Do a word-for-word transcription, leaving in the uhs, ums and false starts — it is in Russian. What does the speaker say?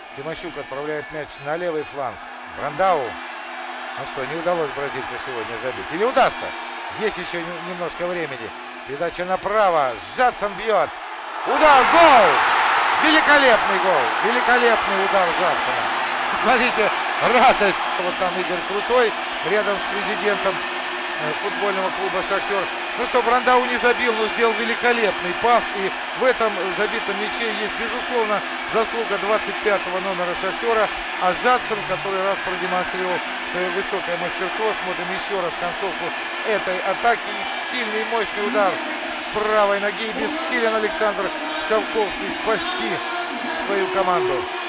Тимощук отправляет мяч на левый фланг. Брандау. Ну что, не удалось бразильцу сегодня забить. Или удастся? Есть еще немножко времени. Передача направо. Жадсон бьет. Удар, гол! Великолепный гол. Великолепный удар Жадсона. Смотрите, радость. Вот там Игорь Крутой рядом с президентом футбольного клуба «Шахтер». Ну что, Брандау не забил, но сделал великолепный пас. И в этом забитом мяче есть, безусловно, заслуга двадцать пятого номера «Шахтера». А Жадсон, который раз продемонстрировал свое высокое мастерство. Смотрим еще раз концовку этой атаки. И сильный мощный удар с правой ноги. Бессилен Александр Шавковский спасти свою команду.